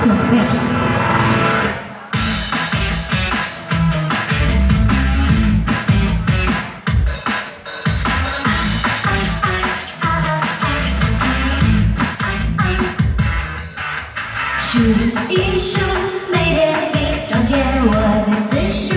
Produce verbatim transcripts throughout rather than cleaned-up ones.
准备。 数一数每天你撞见我的次数，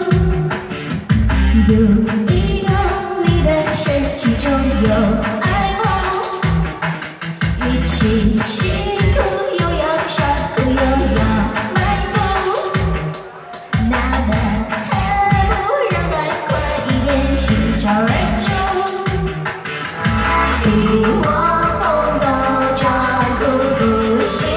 读一读你的神情中有爱慕，一起辛苦又要伤苦又要埋伏，那么还不让人快一点心照而住，一窝蜂都装酷不行。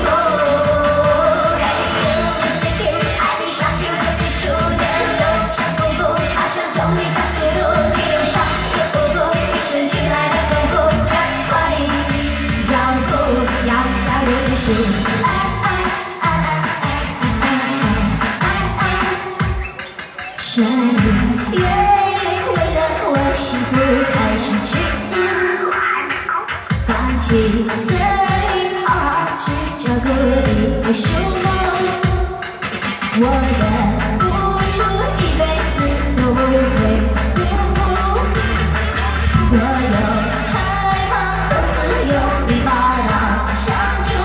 是爱爱爱爱爱爱爱爱爱，谁愿意为了我幸福开始吃素？放弃森林，好好去照顾一个树木。我的付出一辈子都不会辜负，所有害怕从此用力把它相助。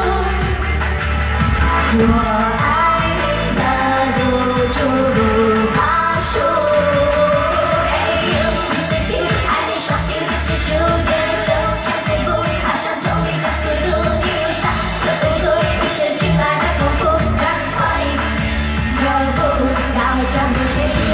我爱你的赌注不怕输。Hey you, mister Q， 爱你耍 Q 的技术点六，像飞步，好像重力加速度，你有啥可不懂？一身进来的功夫，加快脚步，要讲的天数。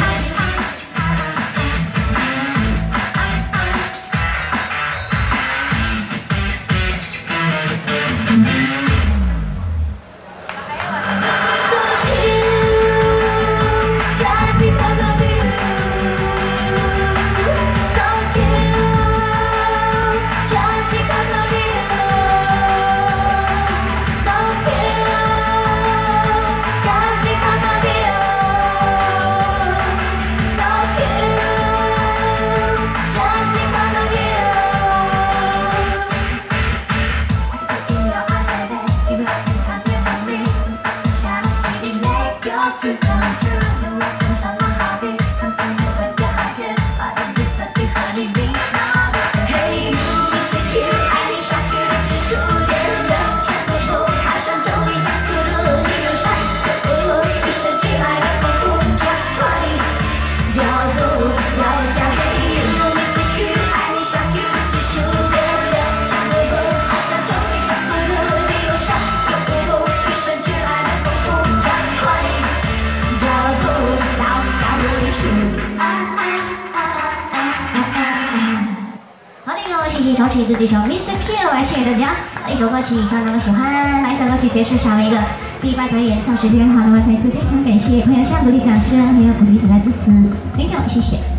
一首曲子，这首 mister Q 来献给大家。一首歌曲，希望能够喜欢。来一首歌曲结束下面一个第八场演唱时间。好，那么再次非常感谢朋友下鼓励掌声，还有鼓励大家支持， thank you， 谢谢。